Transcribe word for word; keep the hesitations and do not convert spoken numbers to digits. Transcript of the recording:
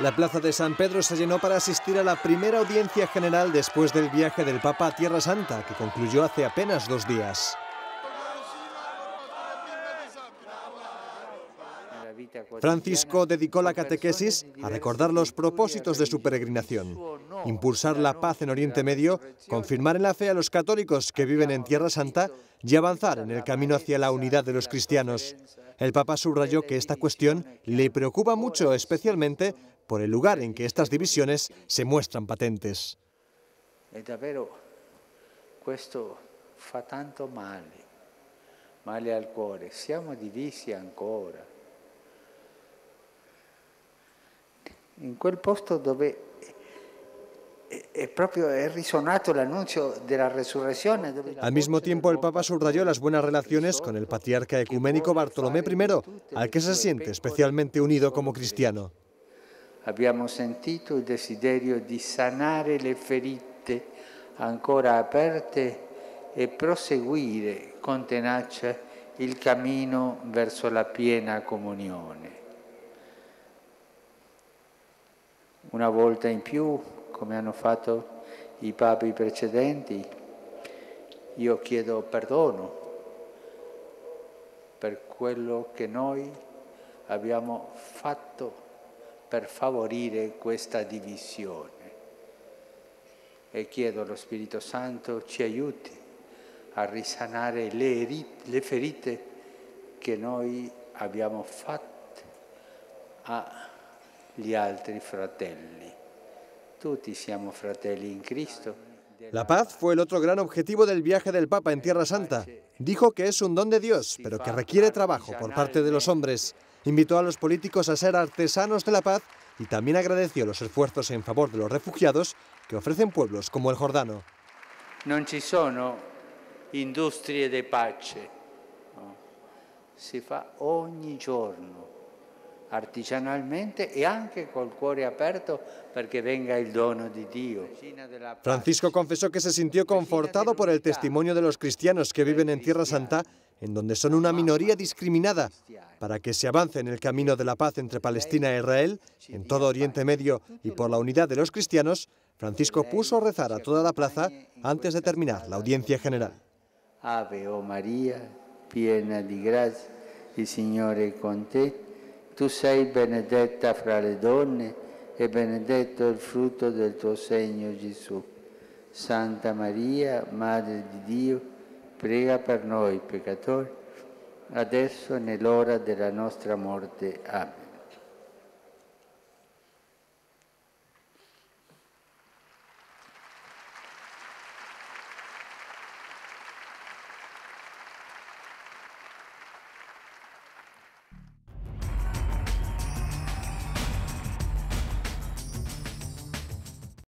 La plaza de San Pedro se llenó para asistir a la primera audiencia general después del viaje del Papa a Tierra Santa, que concluyó hace apenas dos días. Francisco dedicó la catequesis a recordar los propósitos de su peregrinación: impulsar la paz en Oriente Medio, confirmar en la fe a los católicos que viven en Tierra Santa y avanzar en el camino hacia la unidad de los cristianos. El Papa subrayó que esta cuestión le preocupa mucho, especialmente por el lugar en que estas divisiones se muestran patentes. E davvero questo fa tanto male, male al cuore. Siamo divisi ancora. In quel posto dove è proprio è risonato l'annuncio della resurrezione. Al mismo tiempo, el Papa subrayó las buenas relaciones con el patriarca ecuménico Bartolomé primero, al que se siente especialmente unido como cristiano. Abbiamo sentito il desiderio di sanare le ferite ancora aperte e proseguire con tenacia il cammino verso la piena comunione. Una volta in più, come hanno fatto i papi precedenti, io chiedo perdono per quello che noi abbiamo fatto per favorire questa divisione, e chiedo allo Spirito Santo ci aiuti a risanare le, le ferite che noi abbiamo fatto agli altri fratelli. Tutti siamo fratelli in Cristo. La paz fue el otro gran objetivo del viaje del Papa en Tierra Santa. Dijo que es un don de Dios, pero que requiere trabajo por parte de los hombres. Invitó a los políticos a ser artesanos de la paz y también agradeció los esfuerzos en favor de los refugiados que ofrecen pueblos como el jordano. Non ci sono industrie di pace, no. Si fa ogni giorno, artigianalmente e anche col cuore aperto perché venga il dono di Dio. Francisco confesó que se sintió confortado por el testimonio de los cristianos que viven en Tierra Santa, en donde son una minoría discriminada, para que se avance en el camino de la paz entre Palestina e Israel, en todo Oriente Medio y por la unidad de los cristianos. Francisco puso a rezar a toda la plaza antes de terminar la audiencia general. Ave o María, piena di grazia, il Signore è con te. Tu sei benedetta fra le donne e benedetto il frutto del tuo seno, Gesù. Santa Maria, Madre di Dio, prega per noi peccatori, adesso e nell'ora della nostra morte. Amen.